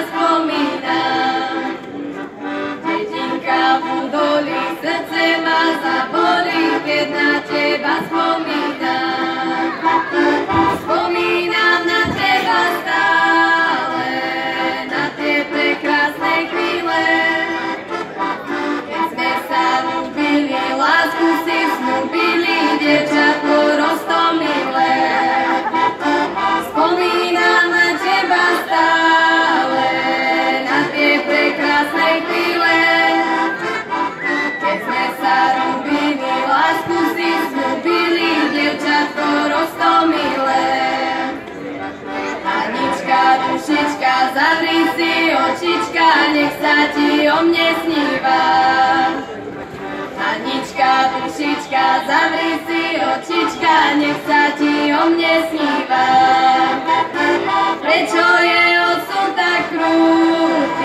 spomínam. Dedinka v údolí, srdce ma zabolí, keď na teba spomínam. Spomínam na teba stále, na tie prekrásne chvíle, keď sme sa ľúbili, lásku si snúbili, dievčatko roztomilé. Spomínam na teba stále, na tie prekrásne chvíle, keď sme sa ľúbili, lásku si snúbili, dievčatko roztomilé. Anička, dušička, zavri si očička, nech sa ti o mne sníva. Anička, dušička, zavri si očička, nech sa ti o mne sníva. Prečo je osud tak krúť?